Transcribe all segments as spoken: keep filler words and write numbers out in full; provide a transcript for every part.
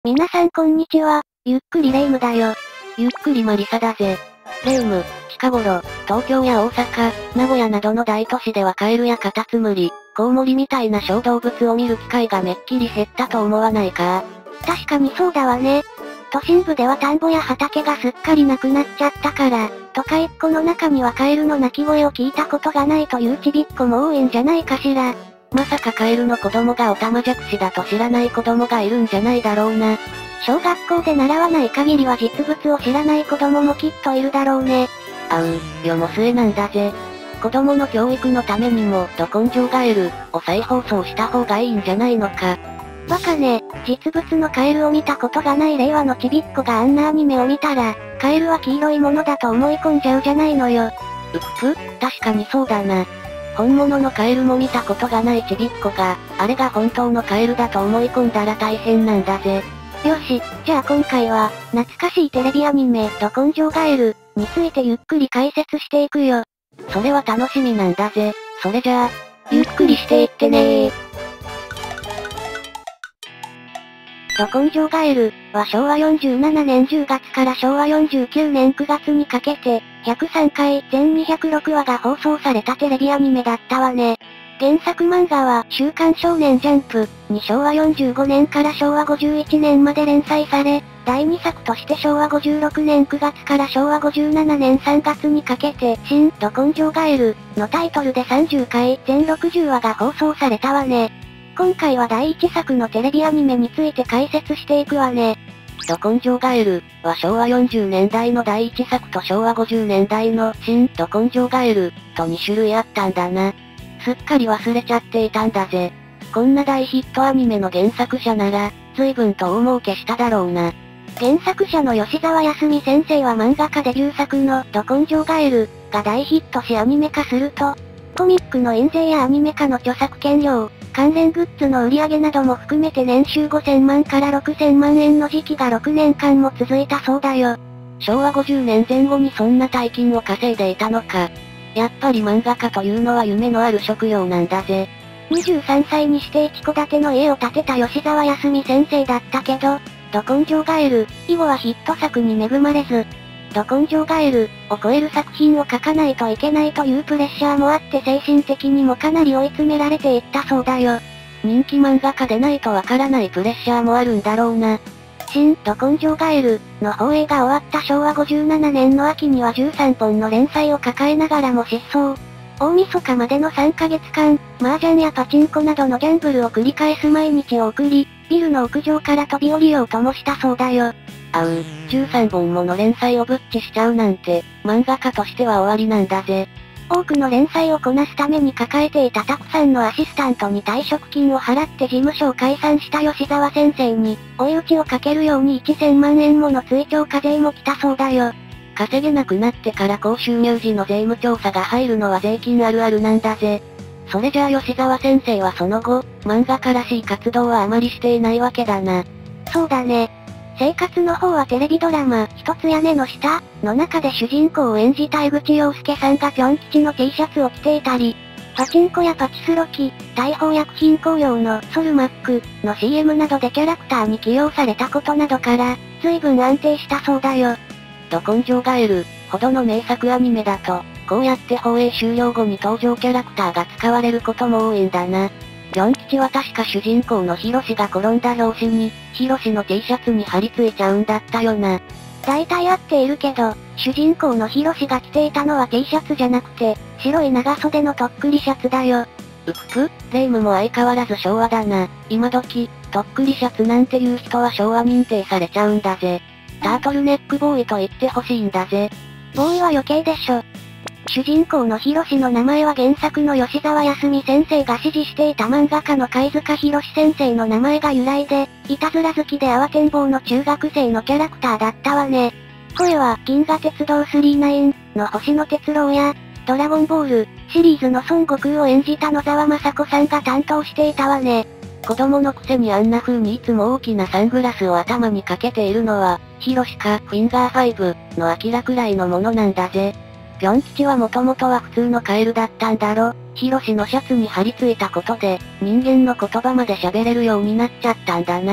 皆さんこんにちは、ゆっくりレ夢ムだよ。 ゆっくりマリサだぜ。レ夢ム、近頃、東京や大阪、名古屋などの大都市ではカエルやカタツムリ、コウモリみたいな小動物を見る機会がめっきり減ったと思わないか？ 確かにそうだわね。都心部では田んぼや畑がすっかりなくなっちゃったから、都会っ子の中にはカエルの鳴き声を聞いたことがないというちびっ子も多いんじゃないかしら。 まさかカエルの子供がオタマジャクシだと知らない子供がいるんじゃないだろうな。 小学校で習わない限りは実物を知らない子供もきっといるだろうね。 あうん、世も末なんだぜ。子供の教育のためにも、ど根性ガエルを再放送した方がいいんじゃないのか。 バカね、実物のカエルを見たことがない令和のちびっ子があんなアニメを見たら、カエルは黄色いものだと思い込んじゃうじゃないのよ。 うっぷ、確かにそうだな。本物のカエルも見たことがないちびっ子が、あれが本当のカエルだと思い込んだら大変なんだぜ。 よし、じゃあ今回は、懐かしいテレビアニメ、ど根性ガエルについてゆっくり解説していくよ。 それは楽しみなんだぜ。それじゃあ、ゆっくりしていってねー。 ど根性ガエルはしょうわよんじゅうななねんじゅうがつからしょうわよんじゅうきゅうねんくがつにかけて、ひゃくさんかい、全にひゃくろくわが放送されたテレビアニメだったわね。原作漫画は、週刊少年ジャンプにしょうわよんじゅうごねんからしょうわごじゅういちねんまで連載され、だいにさくとしてしょうわごじゅうろくねんくがつからしょうわごじゅうななねんさんがつにかけて、新、ど根性ガエルのタイトルでさんじゅっかい、全ろくじゅうわが放送されたわね。今回はだいいちさくのテレビアニメについて解説していくわね。 ど根性ガエルはしょうわよんじゅうねんだいのだいいちさくとしょうわごじゅうねんだいの新、ど根性ガエルとにしゅるいあったんだな。すっかり忘れちゃっていたんだぜ。こんな大ヒットアニメの原作者なら、随分と大儲けしただろうな。 原作者の吉沢康美先生は漫画家デビュー作のど根性ガエルが大ヒットしアニメ化すると、コミックの印税やアニメ化の著作権料、関連グッズの売り上げなども含めて年収ごせんまんからろくせんまんえんの時期がろくねんかんも続いたそうだよ。 しょうわごじゅうねんぜん後にそんな大金を稼いでいたのか。やっぱり漫画家というのは夢のある職業なんだぜ。 にじゅうさんさいにして一戸建ての家を建てた吉沢康美先生だったけど、ど根性ガエル以後はヒット作に恵まれず、ど根性ガエルを超える作品を書かないといけないというプレッシャーもあって精神的にもかなり追い詰められていったそうだよ。 人気漫画家でないとわからないプレッシャーもあるんだろうな。 新、ど根性ガエルの放映が終わったしょうわごじゅうななねんの秋にはじゅうさんぽんの連載を抱えながらも失踪。大晦日までのさんかげつかん、麻雀やパチンコなどのギャンブルを繰り返す毎日を送り、ビルの屋上から飛び降りようともしたそうだよ。 あう、じゅうさんぼんもの連載をぶっちしちゃうなんて、漫画家としては終わりなんだぜ。 多くの連載をこなすために抱えていたたくさんのアシスタントに退職金を払って事務所を解散した吉沢先生に、追い打ちをかけるようにせんまんえんもの追徴課税も来たそうだよ。 稼げなくなってから高収入時の税務調査が入るのは税金あるあるなんだぜ。それじゃあ吉沢先生はその後、漫画家らしい活動はあまりしていないわけだな。 そうだね。生活の方はテレビドラマ、一つ屋根の下の中で主人公を演じた江口洋介さんがぴょん吉の T シャツを着ていたり、パチンコやパチスロ機、大砲薬品工業のソルマックの シーエム などでキャラクターに起用されたことなどから、随分安定したそうだよ。 ど根性ガエルほどの名作アニメだと、こうやって放映終了後に登場キャラクターが使われることも多いんだな。ぴょん吉は確か主人公のヒロシが転んだ拍子に、ヒロシの T シャツに貼り付いちゃうんだったよな。 大体合っているけど、主人公のヒロシが着ていたのは T シャツじゃなくて、白い長袖のとっくりシャツだよ。 うっぷ、レ夢ムも相変わらず昭和だな。今時、とっくりシャツなんていう人は昭和認定されちゃうんだぜ。タートルネックボーイと言ってほしいんだぜ。 ボーイは余計でしょ。主人公のヒロシの名前は原作の吉沢康美先生が支持していた漫画家の貝塚博先生の名前が由来で、いたずら好きで慌てんぼうの中学生のキャラクターだったわね。声は、銀河鉄道さんじゅうきゅうの星野哲郎や、ドラゴンボールシリーズの孫悟空を演じた野沢雅子さんが担当していたわね。 子供のくせにあんな風にいつも大きなサングラスを頭にかけているのは、ヒロシかフィンガーファイブのアキラくらいのものなんだぜ。ぴょん吉はもともとは普通のカエルだったんだろ。ヒロシのシャツに貼り付いたことで、人間の言葉まで喋れるようになっちゃったんだな。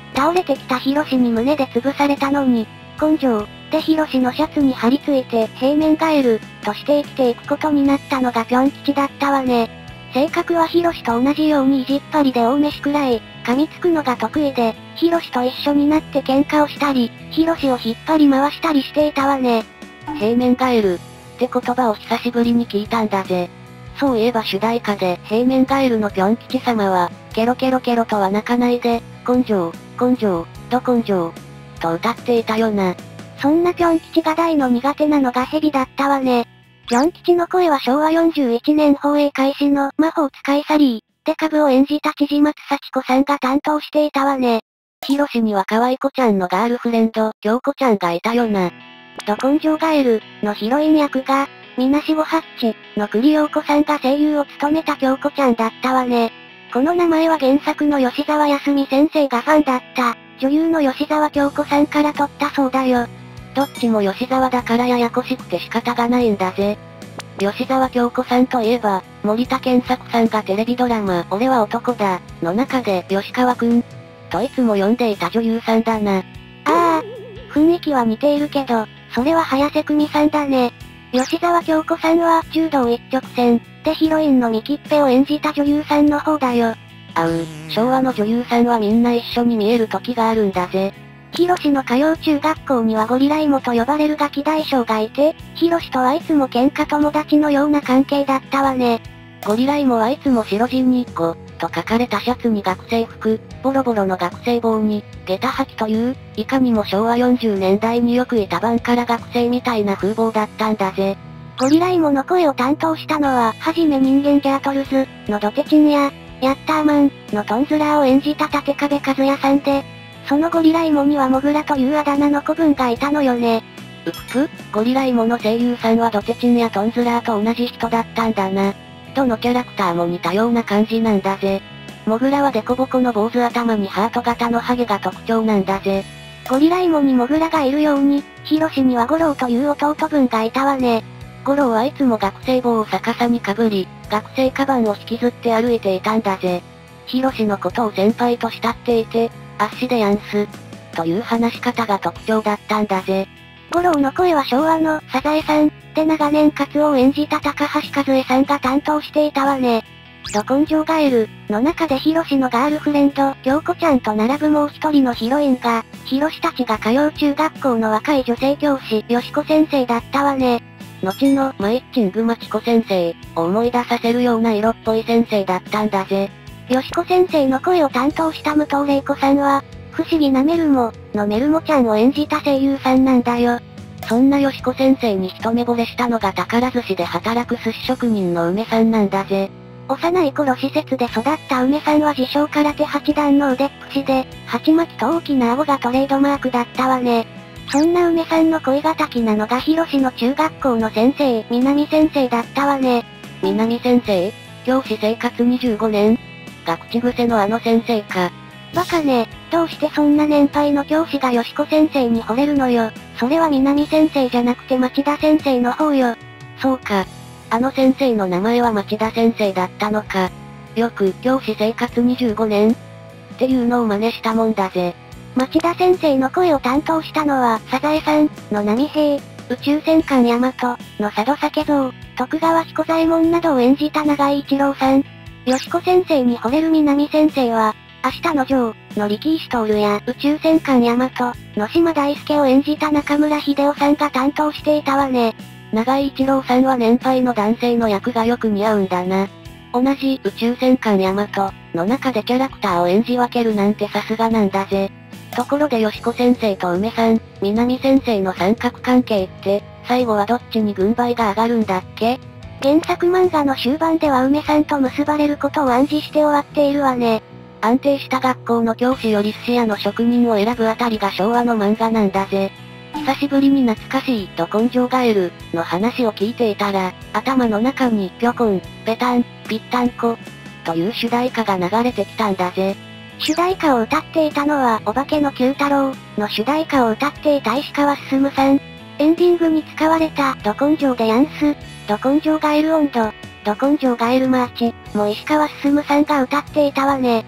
倒れてきたヒロシに胸で潰されたのに、根性、でヒロシのシャツに張り付いて平面ガエル、として生きていくことになったのがピョン吉だったわね。性格はヒロシと同じように意地っ張りで大飯食らい、噛みつくのが得意で、ヒロシと一緒になって喧嘩をしたり、ヒロシを引っ張り回したりしていたわね。 平面ガエル、って言葉を久しぶりに聞いたんだぜ。そういえば主題歌で平面ガエルのピョン吉様は、ケロケロケロとは泣かないで、根性、根性、ど根性、と歌っていたよな。 そんなピョン吉が大の苦手なのがヘビだったわね。ピョン吉の声はしょうわよんじゅういちねん放映開始の魔法使いサリー、で株を演じた千々松幸子さんが担当していたわね。 ヒロシには可愛い子ちゃんのガールフレンド、京子ちゃんがいたよな。 ど根性ガエルのヒロイン役が、みなしごハッチの栗陽子さんが声優を務めた京子ちゃんだったわね。この名前は原作の吉沢康美先生がファンだった、女優の吉沢京子さんから取ったそうだよ。 どっちも吉沢だからややこしくて仕方がないんだぜ。吉沢京子さんといえば、森田健作さんがテレビドラマ、俺は男だ、の中で、吉川くん、といつも呼んでいた女優さんだな。 ああ、雰囲気は似ているけど、それは早瀬久美さんだね。吉沢京子さんは、柔道一直線、でヒロインのミキッペを演じた女優さんの方だよ。 あう、昭和の女優さんはみんな一緒に見える時があるんだぜ。 ヒロシの通う中学校にはゴリライモと呼ばれるガキ大将がいて、ヒロシとはいつも喧嘩友達のような関係だったわね。 ゴリライモはいつも白地にご、と書かれたシャツに学生服、ボロボロの学生帽に、下駄履きという、いかにも昭和よんじゅうねんだいによくいたバンカラ学生みたいな風貌だったんだぜ。 ゴリライモの声を担当したのは、はじめ人間ギャートルズ、のドテチンや、ヤッターマン、のトンズラーを演じた立壁和也さんで、そのゴリライモにはモグラというあだ名の子分がいたのよね。 うっぷ、ゴリライモの声優さんはドテチンやトンズラーと同じ人だったんだな。どのキャラクターも似たような感じなんだぜ。モグラはデコボコの坊主頭にハート型のハゲが特徴なんだぜ。 ゴリライモにモグラがいるように、ヒロシにはゴロウという弟分がいたわね。 ゴロウはいつも学生帽を逆さにかぶり、学生カバンを引きずって歩いていたんだぜ。ヒロシのことを先輩と慕っていて、あっしでやんす。という話し方が特徴だったんだぜ。 ゴロウの声は昭和のサザエさん、で長年カツオを演じた高橋和恵さんが担当していたわね。ど根性ガエル、の中でヒロシのガールフレンド、京子ちゃんと並ぶもう一人のヒロインが、ヒロシたちが通う中学校の若い女性教師、よしこ先生だったわね。 後のマイッチングマチコ先生を思い出させるような色っぽい先生だったんだぜ。 よしこ先生の声を担当した武藤玲子さんは、不思議なメルモのメルモちゃんを演じた声優さんなんだよ。 そんなよしこ先生に一目惚れしたのが宝寿司で働く寿司職人の梅さんなんだぜ。 幼い頃施設で育った梅さんは自称空手八段の腕っぷしで、鉢巻きと大きな顎がトレードマークだったわね。そんな梅さんの恋敵なのがヒロシの中学校の先生、南先生だったわね。 南先生？教師生活にじゅうごねん？が口癖のあの先生か。 バカね、どうしてそんな年配の教師がよしこ先生に惚れるのよ。それは南先生じゃなくて町田先生の方よ。 そうか。あの先生の名前は町田先生だったのか。よく、教師生活にじゅうごねんっていうのを真似したもんだぜ。 町田先生の声を担当したのは、サザエさんの波平、宇宙戦艦ヤマトの佐渡酒造、徳川彦左衛門などを演じた長井一郎さん。よしこ先生に惚れる南先生は、明日のジョーの力石徹や宇宙戦艦ヤマトの島大輔を演じた中村秀夫さんが担当していたわね。 長井一郎さんは年配の男性の役がよく似合うんだな。同じ宇宙戦艦ヤマトの中でキャラクターを演じ分けるなんてさすがなんだぜ。ところでよしこ先生と梅さん、南先生の三角関係って、最後はどっちに軍配が上がるんだっけ？ 原作漫画の終盤では梅さんと結ばれることを暗示して終わっているわね。 安定した学校の教師より寿司屋の職人を選ぶあたりが昭和の漫画なんだぜ。久しぶりに懐かしいと根性ガエルの話を聞いていたら、頭の中にぴょこん、ぺたん、ぴったんこ、という主題歌が流れてきたんだぜ。 主題歌を歌っていたのは、お化けの九太郎の主題歌を歌っていた石川進さん。エンディングに使われた、ど根性でやんす、ど根性ガエル温度、ど根性ガエルマーチ、も石川進さんが歌っていたわね。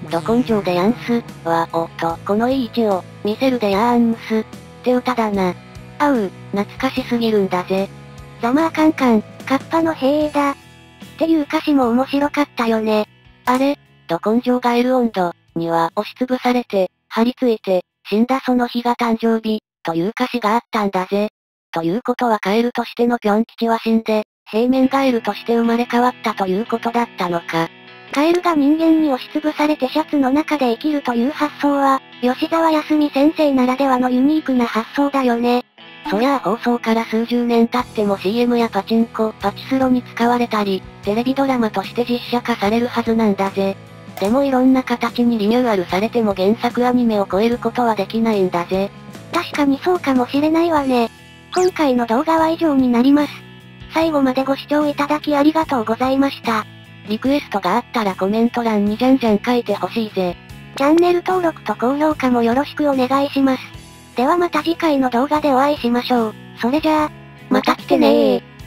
ど根性でやんす、は、おっと、このいい位置を、見せるでやーんす。って歌だな。あう、懐かしすぎるんだぜ。 ざまあカンカン、カッパの兵営だ。っていう歌詞も面白かったよね。 あれ、ど根性ガエル温度、には押しつぶされて、張り付いて、死んだその日が誕生日、という歌詞があったんだぜ。ということはカエルとしてのピョン吉は死んで、平面ガエルとして生まれ変わったということだったのか。 カエルが人間に押しつぶされてシャツの中で生きるという発想は、吉沢康美先生ならではのユニークな発想だよね。 そりゃあ放送から数十年経っても シーエム やパチンコ、パチスロに使われたり、テレビドラマとして実写化されるはずなんだぜ。でもいろんな形にリニューアルされても原作アニメを超えることはできないんだぜ。 確かにそうかもしれないわね。今回の動画は以上になります。最後までご視聴いただきありがとうございました。 リクエストがあったらコメント欄にじゃんじゃん書いてほしいぜ。 チャンネル登録と高評価もよろしくお願いします。ではまた次回の動画でお会いしましょう。それじゃあ、また来てねー。